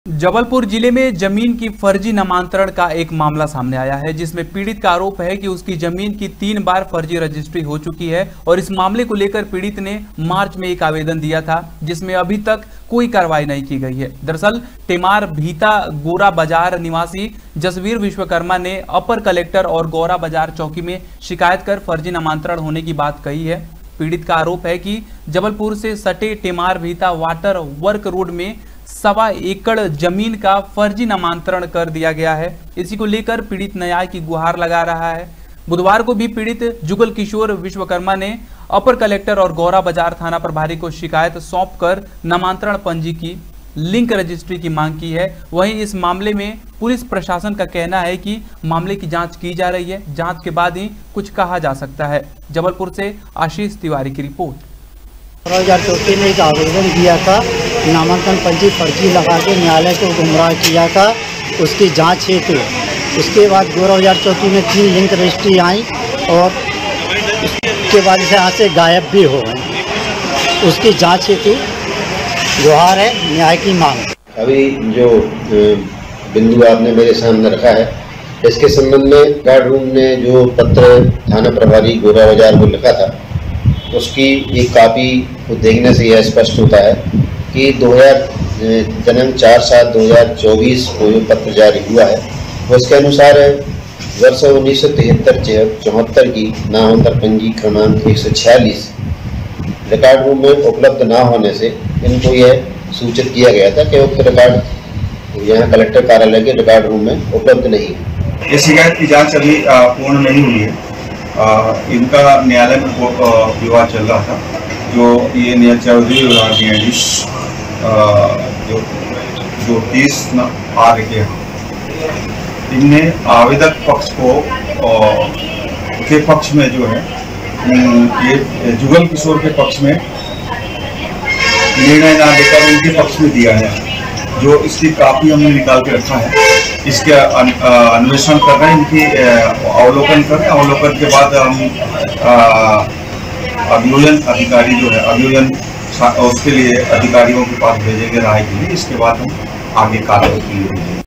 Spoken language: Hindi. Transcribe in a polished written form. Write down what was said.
जबलपुर जिले में जमीन की फर्जी नामांतरण का एक मामला सामने आया है, जिसमें पीड़ित का आरोप है कि उसकी जमीन की 3 बार फर्जी रजिस्ट्री हो चुकी है और इस मामले को लेकर पीड़ित ने मार्च में एक आवेदन दिया था, जिसमें अभी तक कोई कार्रवाई नहीं की गई है। दरअसल टेमार भीता गोरा बाजार निवासी जसवीर विश्वकर्मा ने अपर कलेक्टर और गौरा बाजार चौकी में शिकायत कर फर्जी नामांतरण होने की बात कही है। पीड़ित का आरोप है कि जबलपुर से सटे Temar Bhita water work road में 1.25 एकड़ जमीन का फर्जी नामांतरण कर दिया गया है। इसी को लेकर पीड़ित न्याय की गुहार लगा रहा है। बुधवार को भी पीड़ित जुगल किशोर विश्वकर्मा ने अपर कलेक्टर और गौरा बाजार थाना प्रभारी को शिकायत सौंपकर नामांतरण पंजी की लिंक रजिस्ट्री की मांग की है। वहीं इस मामले में पुलिस प्रशासन का कहना है कि मामले की जांच की जा रही है, जांच के बाद ही कुछ कहा जा सकता है। जबलपुर से आशीष तिवारी की रिपोर्ट। 2024 में एक आवेदन दिया था, नामांकन पंजी फर्जी लगा के न्यायालय को गुमराह किया था, उसकी जांच हेतु। उसके बाद 2024 में 3 लिंक रजिस्ट्री आई और उसके बाद से यहाँ से गायब भी हो गए। उसकी जांच हेतु गुहार है, न्याय की मांग। अभी जो बिंदु आपने मेरे सामने रखा है, इसके संबंध में गार्ड रूम ने जो पत्र थाना प्रभारी गौरा बाजार को लिखा था, उसकी एक कापी को देखने से यह स्पष्ट होता है कि जन्म 4/7/2024 को जो पत्र जारी हुआ है, उसके अनुसार वर्ष 1973-74 की नामांतर पंजी क्रमांक 146 रिकॉर्ड रूम में उपलब्ध ना होने से इनको यह सूचित किया गया था कि उक्त रिकॉर्ड यहाँ कलेक्टर कार्यालय के रिकॉर्ड रूम में उपलब्ध नहीं है। ये शिकायत की जांच अभी पूर्ण नहीं हुई है। इनका न्यायालय में विवाद चल रहा था, जो ये न्यायाधीश न्यायाधीश जो 30 आर के इनने आवेदक पक्ष को के पक्ष में जो है ये जुगल किशोर के पक्ष में निर्णय ना देकर उनके पक्ष में दिया है। जो इसकी कापी हमने निकाल के रखा है, इसके अन्वेषण कर रहे हैं, इनकी अवलोकन कर रहे हैं। अवलोकन के बाद हम अभियोजन अधिकारी जो है अभियोजन उसके लिए अधिकारियों के पास भेजेंगे राय के लिए। इसके बाद हम आगे कार्रवाई की